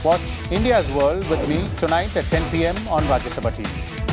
Watch India's World with me tonight at 10 p.m. on Rajya Sabha TV.